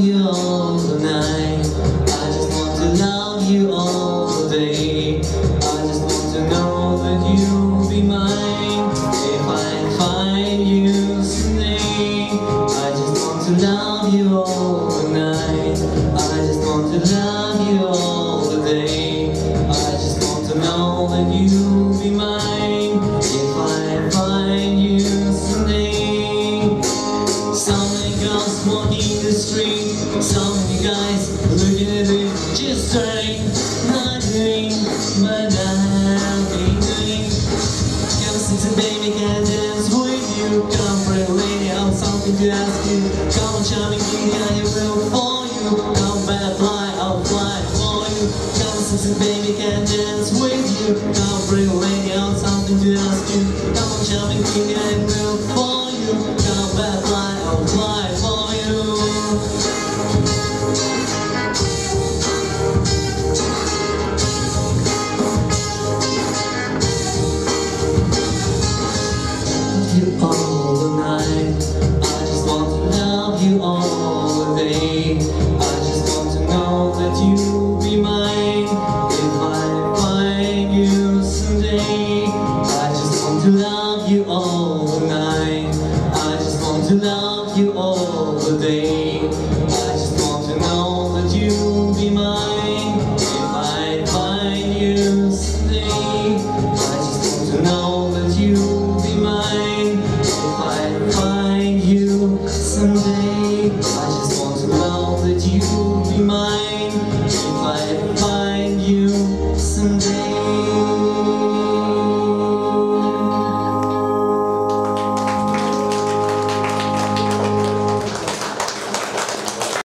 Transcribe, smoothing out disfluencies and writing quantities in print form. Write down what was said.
you all the night. I just want to love you all the day. I just want to know that you'll be mine if I find you someday. I just want to love you all the night. I just want to love you all the day. I just want to know that you'll be mine if I find you someday. So many girls walking the street, so many guys looking at me just trying, not doing, but I'll be doing. Come sit and baby, can I dance with you? Come pretty lady, I have something to ask you. Come on charming kitty, I will for you. Come bad fly, I'll fly for you. Come sit and baby, can I dance with you? Come pretty lady, I have something to ask you. Come on charming kitty, I will for you. Come bad fly, I'll fly for you. You all the night. I just want to love you all the day. I just want to know that you'll be mine if I find you someday. I just want to love you all the night. I just want to love you all the day. I just want to know that you'll be mine if I find you someday. I just want to know that you'll be mine if I find you someday. I just want to know that you'll be mine if I